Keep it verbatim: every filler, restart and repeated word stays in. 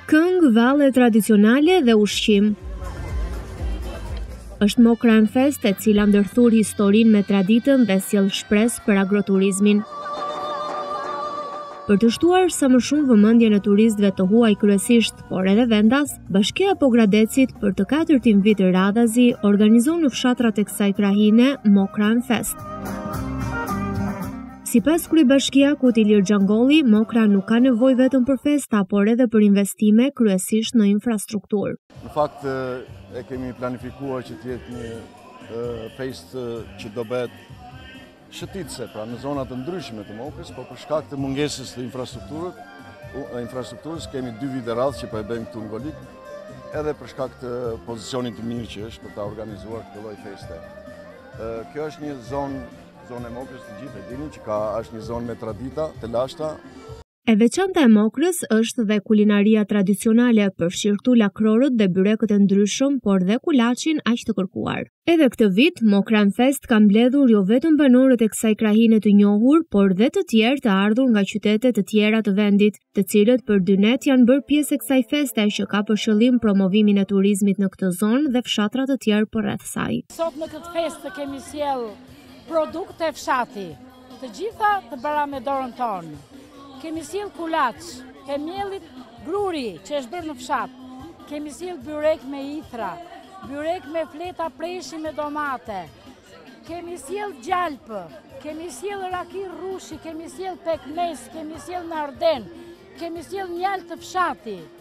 Këngë, valle tradicionale dhe ushqim. Është Mokran Fest, e cila ndërthur historinë me traditën dhe sjell shpresë për agroturizmin. Për të shtuar sa më shumë vëmendjen e turistëve të huaj kryesisht, por edhe vendas, Bashkia e Pogradecit për të katërtin vit radhazi organizon në fshatrat e kësaj krahine Mokran Fest. Sipas kryebashkiakut Ilir Xhangolli, Mokra nuk ka nevojë vetëm për festa, por edhe për investime, kryesisht në infrastrukturë. Në fakt e kemi planifikuar që të jetë një fest që do bëhet shëtitse, pra në zonat të ndryshme të Mokrës, por për shkak të mungesës të infrastrukturës, infrastrukturës kemi dy vite radhë që po e bëjmë këtu në Golik, edhe për shkak të pozicionit të mirë që është për ta organizuar këtë lloj feste. Kjo është një zonë zonë e Mokrës, të gjithë e dini që ka është një zonë me tradita të lashta. E veçanta e Mokrës është dhe kulinaria tradicionale, përfshirë këtu lakrorët dhe byrekët e ndryshëm, por dhe kulaçin aq të kërkuar. Edhe këtë vit, Mokran Fest ka mbledhur jo vetëm banorët e kësaj krahine të njohur, por dhe të tjerë të ardhur nga qytete të tjera të vendit, të cilët për dy net janë bërë pjesë e kësaj feste që ka për qëllim promovimin e turizmit në këtë zonë dhe fshatra të tjerë përreth saj. Sot në këtë festë kemi sjell produkte e fshati, të gjitha të bëra me dorën tonë. Kemi sjell kulaç, kemi miellit gruri që është bërë në fshat. Kemi sjell byrek me ithra, byrek me fleta preshi me domate. Kemi sjell gjalpë, kemi sjell raki rrushi, kemi sjell pekmes, kemi sjell narden, kemi sjell mjaltë të fshati.